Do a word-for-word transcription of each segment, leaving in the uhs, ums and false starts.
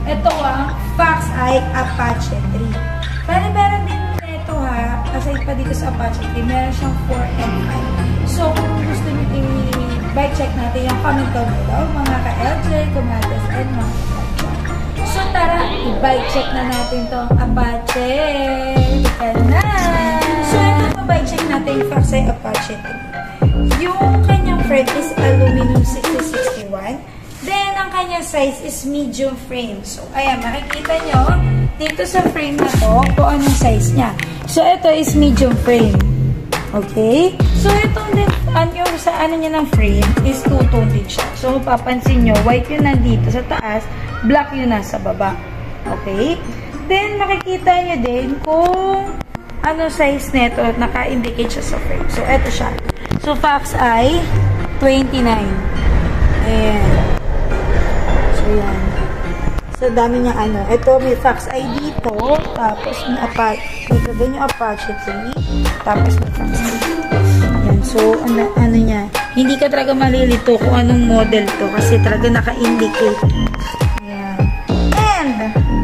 ito ang Foxeye Apache three. Pero meron din ito ha, aside pa dito sa Apache three, meron siyang four and five. So, kung gusto nyo i-bike check natin yung Commencal nila, mga ka-L J, kumatas, and mga ka-L J. So, tara, i-bike check na natin itong Apache. Ika na! So, ito bike check natin yung Foxeye Apache three. Yung kanyang frame is aluminum sixty sixty-one. Then, ang kanyang size is medium frame. So, ayan, makikita nyo dito sa frame na to kung anong size niya. So, ito is medium frame. Okay? So, itong din, ano, sa ano niya ng frame is two-tone din siya. So, mapapansin nyo, white yun nandito sa taas, black yun nasa baba. Okay? Then, makikita nyo din kung anong size nito, naka-indicate siya sa frame. So, ito siya. So, Foxeye, twenty-nine. Ayan. So, yan. So, dami niya ano. Ito, may Foxeye dito. Tapos, may Apache. Ito din yung Apache three. Tapos, may Foxeye. Yan. So, ano, ano niya. Hindi ka talaga malilito kung anong model to. Kasi talaga naka-indicate. Ayan. And,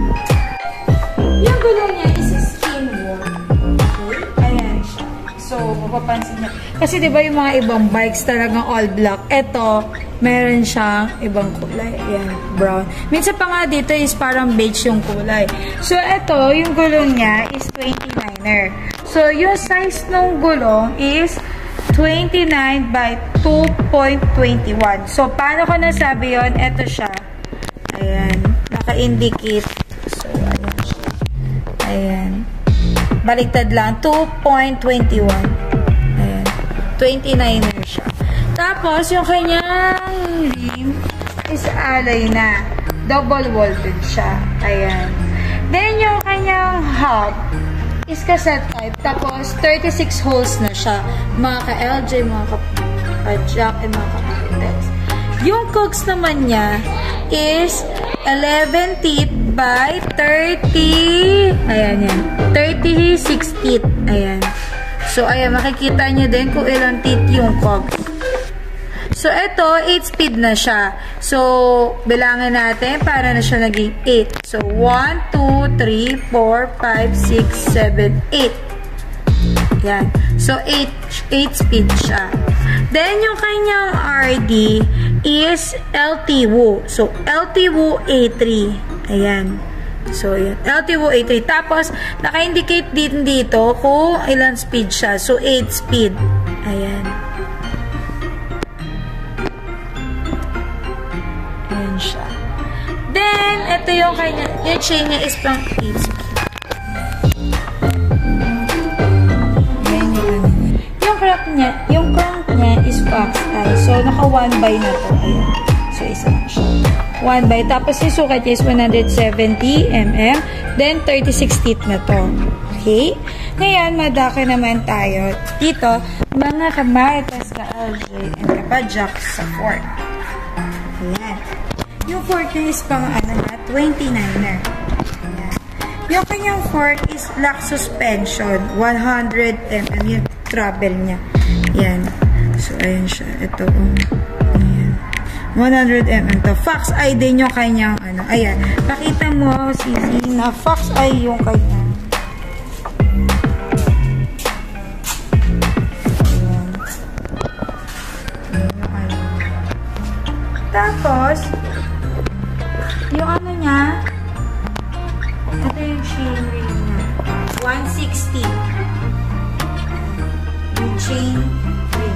yung gulong niya is skin worn. Okay? Ayan siya. So, mapapansin niya. Kasi, di ba yung mga ibang bikes talagang all black. Ito, meron siyang ibang kulay. Ayan, brown. Minsan pa nga dito is parang beige yung kulay. So, ito, yung gulong niya is twenty-niner. So, yung size ng gulong is twenty-nine by two point two one. So, paano ko nasabi yun? Ito siya. Ayan. Naka-indicate. So, ayan siya. Ayan. Baliktad lang. two point two one. Ayan. twenty-niner siya. Tapos, yung kanyang rim is alloy na. Double vaulted siya. Ayan. Then, yung kanyang hub is cassette type. Tapos, thirty-six holes na siya. Mga ka-L J, mga ka-jack, and mga ka-text. Yung cogs naman niya is eleven teeth by thirty. Ayan yan. thirty-six teeth. Ayan. So, ayan. Makikita nyo din kung ilang teeth yung cogs. So, ito, eight speed na siya. So, bilangan natin para na siya naging eight. So, one, two, three, four, five, six, seven, eight. Yan. So, eight, eight speed siya. Then, yung kanyang R D is L T W O. So, L T W O A three. Ayan. So, yan. L T W O A three. Tapos, naka-indicate din dito kung ilang speed siya. So, eight speed. Ayan. Siya. Then, ito yung kanya, yung chain niya is pang eight speed. Yan yung ano niya. Yung crank niya, yung crank niya is Foxeye. So, naka one by na to. Ayan. So, isa lang siya. one by. Tapos, yung sukat niya is one hundred seventy millimeters. Then, thirty-six teeth na to. Okay? Ngayon, madaka naman tayo dito, mga kamaritas ka-L J and kapadjak sa fork. Ayan. Yung fork niya is pang ano na, twenty-niner. Ayan. Yung kanyang fork is lock suspension, one hundred millimeters yung travel niya. Ayan. So, ayan siya. Ito, um, ayan. one hundred millimeters. To. Foxeye din yung kanyang, ano, ayan. Pakita mo, Sisi, na Foxeye yung kanyang. Ayan. Ayan. Tapos, yung ano niya, ito yung chain ring niya. one sixty. Yung chain ring.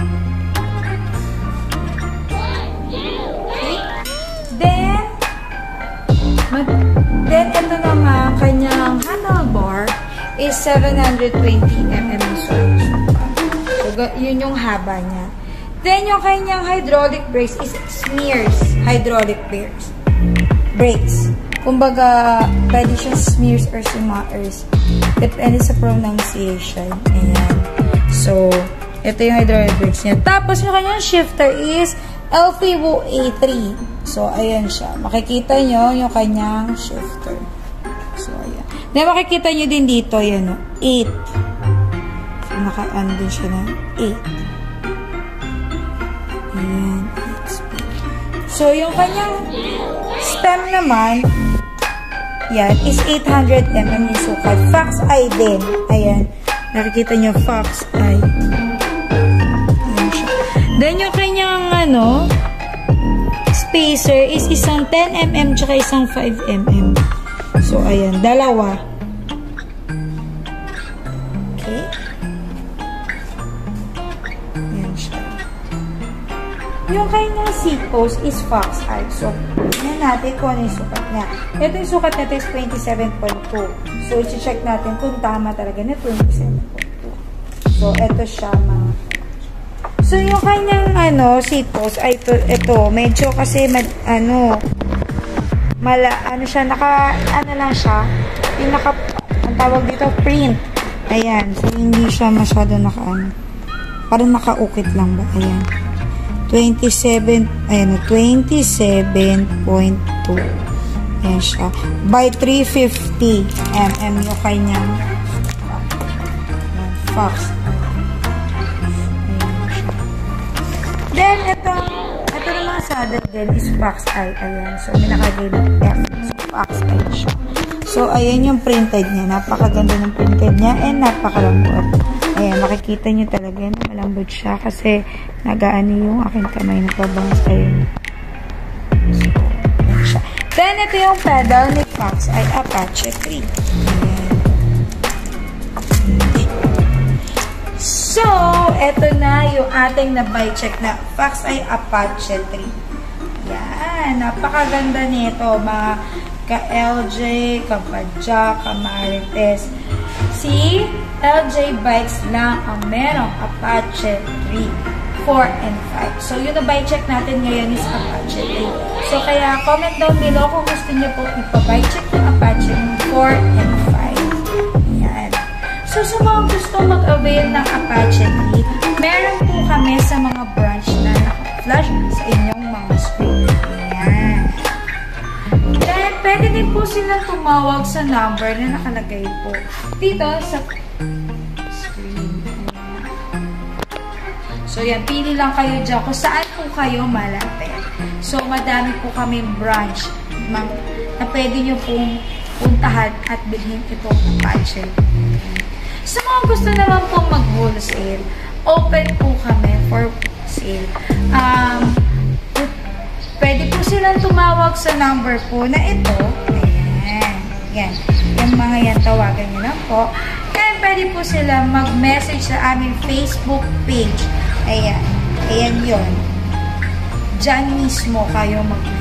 Okay? Then, mag, then ito naman, kanyang handlebar is seven hundred twenty millimeters. So, yun yung haba niya. Then, yung kanyang hydraulic brakes is smears hydraulic brakes. Brakes. Kumbaga, pwede siya smears or smears. Depende sa pronunciation. Ayan. So, ito yung hydraulic brakes niya. Tapos, yung kanyang shifter is L T W O A three. So, ayan siya. Makikita nyo yung kanyang shifter. So, ayan. Then, makikita nyo din dito, yan, no? eight. So, naka-ano din siya na eight. Ayan. So, yung kanyang stem naman yan, is eight hundred millimeters yung sukat. Foxeye din. Ayan. Nakikita nyo, Foxeye. Ayan siya. Then, yung kanyang, ano, spacer is isang ten millimeters tsaka isang five millimeters. So, ayan. Dalawa. Okay. Ayan siya. Yung kanyang seat post is Foxeye. So, tingnan natin kung ano yung sukat niya. Ito yung sukat nito is twenty-seven point two. So, i-check natin kung tama talaga na twenty-seven point two. So, ito siya mga. So, yung kanyang ano, seat post ay ito, ito medyo kasi mad, ano mala, ano siya, naka, ano lang siya, yung naka, ang tawag dito, print. Ayan. So, hindi siya masyado naka, ano, parang naka-ukit lang ba? Ayan. twenty-seven, ayan, twenty-seven point two. Ayan siya. By three fifty millimeters yung kanyang Fox. Then, itong, ito naman saddle din is Foxeye. Ayan. So, may nakagay ng F. So, Foxeye siya. So, ayan yung printed niya. Napakaganda ng printed niya and napakalambot. Ayan, makikita niyo talaga na malambot siya kasi nagaano yung aking kamay na pabangas. Ayan. So, ayan siya. Then, ito yung pedal ni Foxeye Apache three. Ayan. So, ito na yung ating na-bike check na Foxeye Apache three. Yan. Napakaganda nito. Mga ka-L J, ka-Padjak, ka-Marites. Si L J Bikes lang ang merong Apache three, four, and five. So, yung na-bike check natin ngayon is Apache three. So, kaya comment down below kung gusto niyo po ipa-bike check yung Apache four and five. So, sa mga gusto mag-avail ng Apache three, meron po kami sa mga branch na naka-flash sa inyong mga screen. Ayan. Then, pwede din po silang tumawag sa number na nakalagay po dito sa screen. So, yan. Pili lang kayo dyan kung saan po kayo malapit. So, madami po kaming branch na pwede nyo pong puntahan at bilhin itong Apache. Sa mga gusto naman pong mag-wholesale, open po kami for sale. Um, pwede po silang tumawag sa number po na ito. Ayan. Yan. Yung mga yan, tawagan nyo lang po. And pwede po sila mag-message sa aming Facebook page. Ayan. Ayan yun. Diyan mismo kayo mag-message.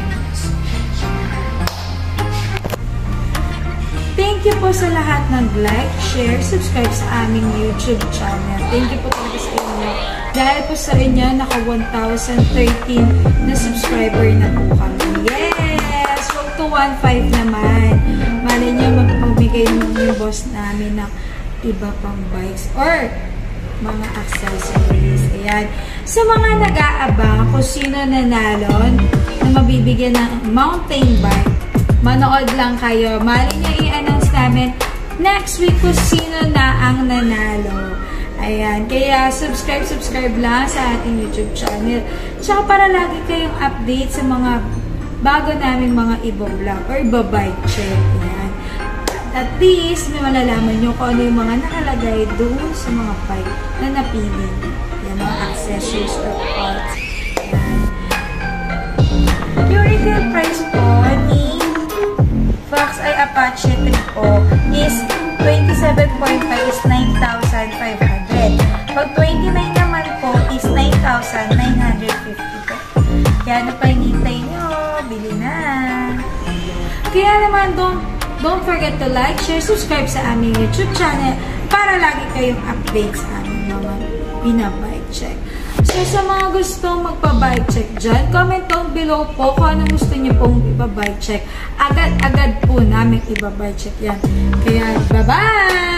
Thank you po sa lahat nag-like, share, subscribe sa aming YouTube channel. Thank you po talaga sa inyo. Dahil po sa inyo, naka one thousand thirteen na subscriber na po kami. Yes! Huwag to one five naman. Malay nyo, magpamigay mo yung boss namin ng iba pang bikes or mga accessories. Ayan. Sa mga nag-aabang kung sino nanalo na mabibigyan ng mountain bike, manood lang kayo. Mali nyo i-announce namin next week kung sino na ang nanalo. Ayan. Kaya subscribe, subscribe lang sa ating YouTube channel. Tsaka para lagi kayong update sa mga bago namin mga iba-vlog or iba-bike check. Ayan. At least, may malalaman nyo kung ano yung mga nakalagay doon sa mga bike na napili. Ayan, mga accessories or parts. Ayan. Yung retail price po ni Foxeye Apache three po is twenty-seven point five is nine thousand five hundred. Pag twenty-nine naman po is nine thousand nine hundred fifty po. Kaya ano pa hinihintay nyo? Bili na! Kaya naman, don't, don't forget to like, share, subscribe sa aming YouTube channel para lagi kayong update sa aming mga pinabike check. So, sa mga gusto magpa-bike check dyan, comment down below po kung anong gusto nyo pong ipa-bike check. Agad-agad po namin ipa-bike check yan. Kaya, bye-bye!